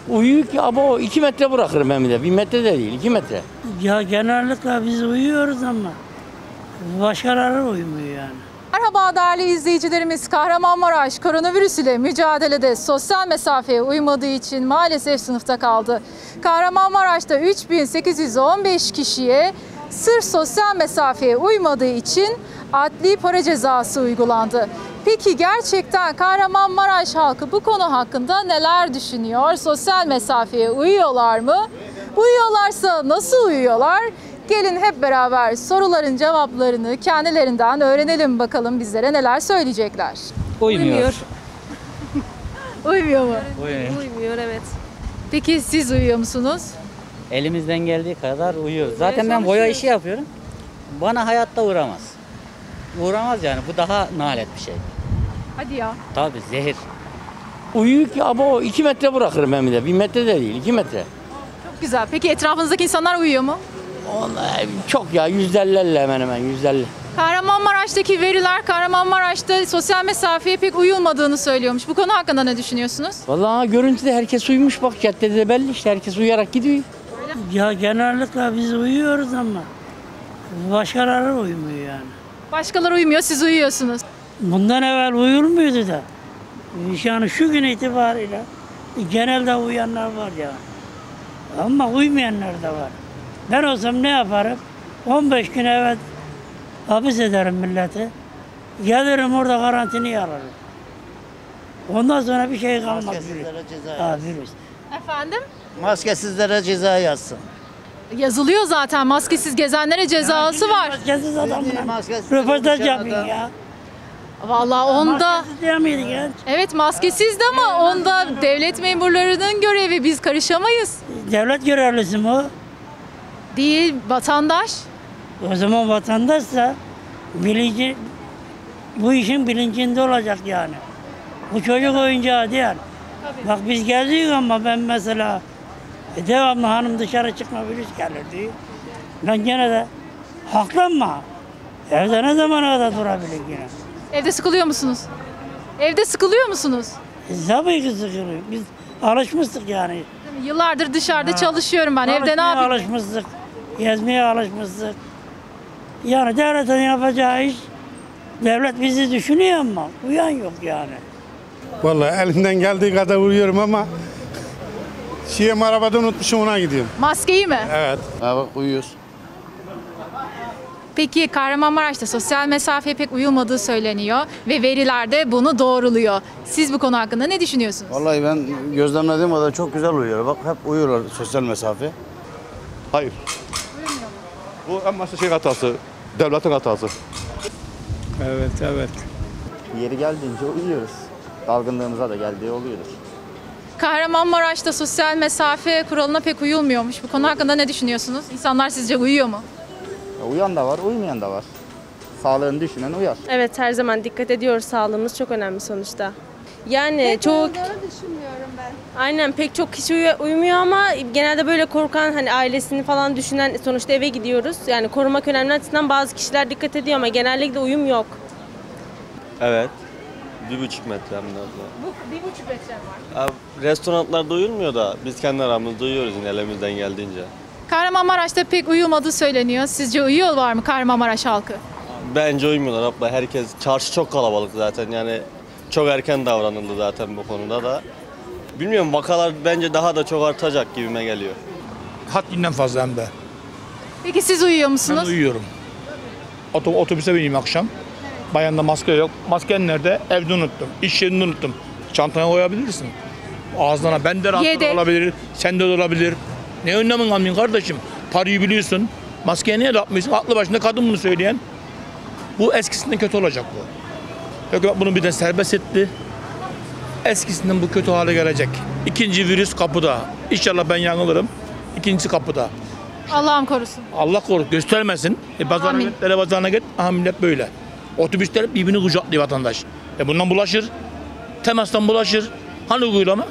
Uyuyor ki abo 2 metre bırakırım hem de. 1 metre de değil 2 metre. Ya genellikle biz uyuyoruz ama başkaları uyumuyor yani. Merhaba değerli izleyicilerimiz. Kahramanmaraş koronavirüs ile mücadelede sosyal mesafeye uymadığı için maalesef sınıfta kaldı. Kahramanmaraş'ta 3815 kişiye sırf sosyal mesafeye uymadığı için adli para cezası uygulandı. Peki gerçekten Kahramanmaraş halkı bu konu hakkında neler düşünüyor? Sosyal mesafeye uyuyorlar mı? Uyuyorlarsa nasıl uyuyorlar? Gelin hep beraber soruların cevaplarını kendilerinden öğrenelim bakalım bizlere neler söyleyecekler. Uymuyor. Uymuyor mu? Uymuyor evet. Peki siz uyuyor musunuz? Elimizden geldiği kadar uyuyoruz. Zaten ben boya işi yapıyorum. Bana hayatta uğramaz. Uğramaz yani. Bu daha nalet bir şey. Hadi ya. Tabii zehir. Uyuyor ki abo 2 metre bırakırım hem de. 1 metre de değil 2 metre. Çok güzel. Peki etrafınızdaki insanlar uyuyor mu? Onlar çok ya %50'lerle hemen hemen %50. Kahramanmaraş'taki veriler Kahramanmaraş'ta sosyal mesafeye pek uyulmadığını söylüyormuş. Bu konu hakkında ne düşünüyorsunuz? Vallahi görüntüde herkes uyumuş bak caddede de belli işte herkes uyuyarak gidiyor. Ya genellikle biz uyuyoruz ama başkaları uyumuyor yani. Başkaları uyumuyor, siz uyuyorsunuz. Bundan evvel uyulmuyordu da. Yani şu gün itibariyle genelde uyanlar var ya. Ama uymayanlar da var. Ben olsam ne yaparım? 15 gün evet hapis ederim milleti. Gelirim orada karantinaya alırım. Ondan sonra bir şey kalmaz. Maskesizlere ceza Ha, yazsın. virüs. Efendim? Maskesizlere ceza yazsın. Yazılıyor zaten maskesiz gezenlere cezası var. Maskesiz adamla Maskesiz röportaj dışarıda. yapayım ya. Vallahi onda Maskesiz diye miydi genç? evet maskesizdi ama onda devlet memurlarının görevi, biz karışamayız. Devlet görevlisi mi o? Değil, vatandaş. O zaman vatandaşsa bilinci, bu işin bilincinde olacak yani. Bu çocuk oyuncağı değil. Bak biz geziyoruz ama ben mesela devamlı hanım dışarı çıkma virüs gelirdi. Ben gene de haklanma. Evde ne zamana kadar durabilir yine? Evde sıkılıyor musunuz? Evde sıkılıyor musunuz? Tabii ki sıkılıyor. Biz alışmıştık yani. Yıllardır dışarıda çalışıyorum ben. Evde ne Alışmaya yapayım? alışmıştık. Gezmeye alışmıştık. Yani devletin yapacağı iş, devlet bizi düşünüyor ama uyan yok yani. Vallahi elimden geldiği kadar uyuyorum ama arabada unutmuşum ona gidiyorum. Maskeyi mi? Evet. Ha bak uyuyoruz. Peki Kahramanmaraş'ta sosyal mesafeye pek uyulmadığı söyleniyor ve veriler de bunu doğruluyor. Siz bu konu hakkında ne düşünüyorsunuz? Vallahi ben gözlemlediğim kadar çok güzel uyuyor. Bak hep uyuyorlar sosyal mesafe. Hayır. Bu en başta hatası, devletin hatası. Evet. Yeri geldiğince uyuyoruz. Dalgınlığımıza da geldiği oluyordur. Kahramanmaraş'ta sosyal mesafe kuralına pek uyulmuyormuş. Bu konu hakkında ne düşünüyorsunuz? İnsanlar sizce uyuyor mu? Uyan da var, uyumayan da var. Sağlığını düşünen uyar. Evet her zaman dikkat ediyoruz. Sağlığımız çok önemli sonuçta. Yani çoğu düşünmüyorum ben. aynen pek çok kişi uyumuyor ama genelde böyle korkan hani ailesini falan düşünen sonuçta eve gidiyoruz. Yani korumak önemli açısından bazı kişiler dikkat ediyor ama genellikle uyum yok. Evet. 1,5 metre hem de. Bu 1,5 metre var. Abi, restoranlarda uyulmuyor da biz kendi aramızda uyuyoruz yine elimizden geldiğince. Kahramanmaraş'ta pek uyumadığı söyleniyor. Sizce uyuyorlar mı Kahramanmaraş halkı? Bence uyumuyorlar abla. Herkes, çarşı çok kalabalık zaten yani çok erken davranıldı zaten bu konuda da. Bilmiyorum vakalar bence daha da çok artacak gibime geliyor. Haddinden fazla hem de. Peki siz uyuyor Ben musunuz? uyuyorum. Otobüse bineyim akşam. Bayanda maske yok. Masken nerede? Evde unuttum. İş yerinde unuttum. Çantana koyabilirsin. Ağzına ben de rahatsız Yedek. olabilir. Sende de olabilir. Ne önlemin almayın kardeşim? Parayı biliyorsun. Maskeye niye yapmıyorsun? Aklı başında kadın bunu söyleyen. Bu eskisinden kötü olacak bu. Yok bunu bir de serbest etti. Eskisinden bu kötü hale gelecek. İkinci virüs kapıda. İnşallah ben yanılırım. İkincisi kapıda. Allah'ım korusun. Allah korusun göstermesin. Amin. Pazarına git. Aha millet böyle. Otobüsler birbirini kucaklıyor vatandaş. Bundan bulaşır. Temastan bulaşır. Hani uygulama?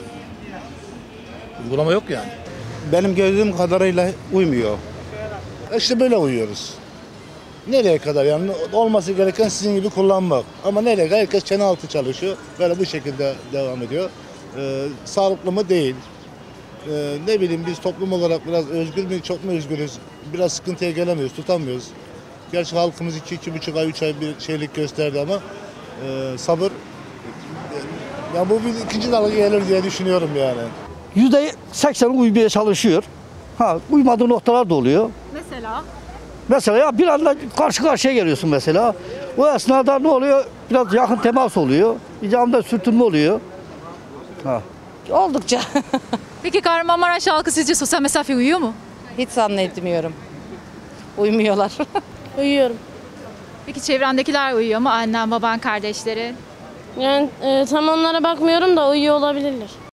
Uygulama yok yani. Benim gördüğüm kadarıyla uymuyor. İşte böyle uyuyoruz. Nereye kadar yani olması gereken sizin gibi kullanmak. Ama nereye kadar herkes çene altı çalışıyor. Böyle bu şekilde devam ediyor. Sağlıklı mı değil. Ne bileyim biz toplum olarak biraz özgür müyüz, çok mu özgürüz? Biraz sıkıntıya gelemiyoruz, tutamıyoruz. Gerçi halkımız 2-2,5 ay, 3 ay bir şeylik gösterdi ama sabır. Ya bu bir ikinci dalga gelir diye düşünüyorum yani. %80 uymaya çalışıyor. Uymadığı noktalar da oluyor. Mesela? Mesela ya bir anda karşı karşıya geliyorsun mesela. O esnada ne oluyor? Biraz yakın temas oluyor. Bir anda sürtünme oluyor. Oldukça. Peki Kahramanmaraş halkı sizce sosyal mesafeye uyuyor mu? Hiç zannetmiyorum. Uymuyorlar. Uyuyorum. Peki çevrendekiler uyuyor mu? Annen, baban, kardeşlerin? Yani tam onlara bakmıyorum da uyuyor olabilirler.